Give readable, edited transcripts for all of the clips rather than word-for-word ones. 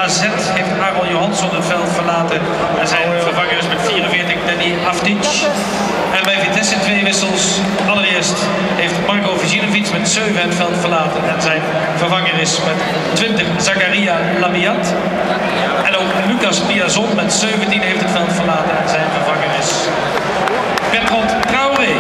AZ heeft Aaron Johansson het veld verlaten en zijn vervanger is met 44 Danny Aftic. En bij Vitesse 2 wissels. Allereerst heeft Marco Viginovic met 7 het veld verlaten en zijn vervanger is met 20 Zakaria Labiat. En ook Lucas Piazon met 17 heeft het veld verlaten en zijn vervanger is Bertrand Traoré.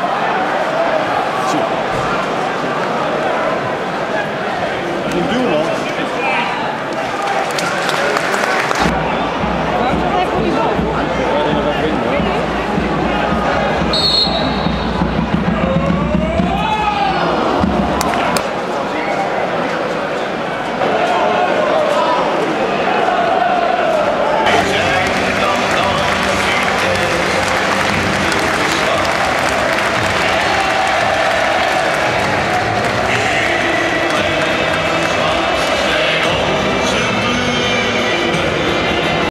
Duurland.